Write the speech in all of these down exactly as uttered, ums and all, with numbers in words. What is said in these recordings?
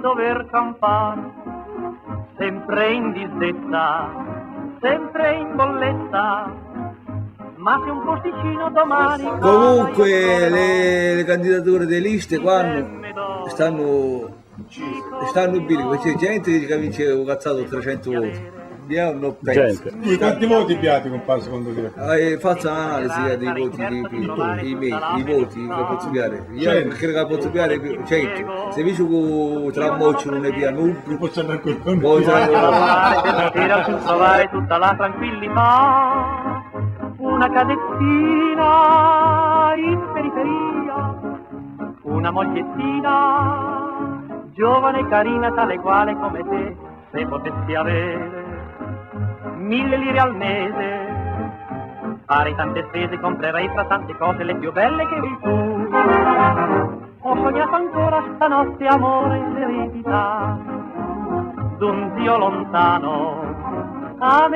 dover campare, sempre in disdetta, sempre in bolletta, ma se un posticino domani... Comunque le, le candidature delle liste quando stanno, stanno bene, perché c'è gente che vince un cazzato trecento voti. Io non penso. Di quanti voti piatti compare secondo te? Eh, faccio un'analisi dei voti, dei, dei, dei, dei, i voti che posso piare. Io cento. credo che posso piare cento. Se dice che tra mocci non ne pia nulla, Non possiamo ancora con poi Era sul trovare tutta la tranquillità, una cadettina in periferia, una mogliettina, giovane e carina tale quale come te, se potessi avere mille lire al mese, farei tante spese, comprerei fra tante cose le più belle che virtù. Ho sognato ancora stanotte amore e serenità d'un zio lontano,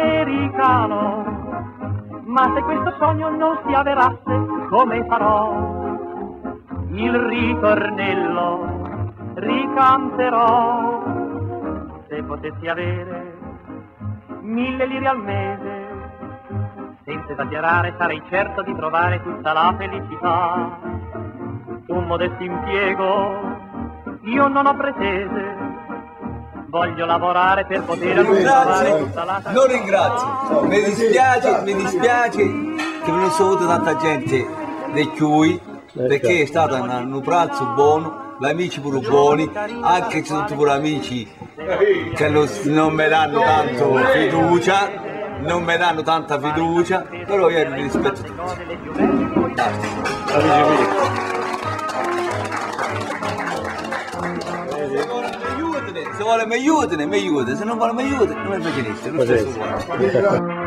americano, ma se questo sogno non si avverasse, come farò? Il ritornello ricanterò, se potessi avere mille lire al mese, senza esagerare sarei certo di trovare tutta la felicità. Un modesto impiego io non ho pretese, voglio lavorare per poter trovare tutta la non ringrazio, mi dispiace, mi dispiace che non sono avuto tanta gente dei chiui, perché è stato un, un pranzo buono, gli amici pure buoni, anche se sono pure amici che non, non mi danno tanto fiducia, non mi danno tanta fiducia, però io li rispetto tutti. Se vuole mi aiutano, mi aiutano, se non vuole mi aiutano, non mi faccio niente, non stesso qua.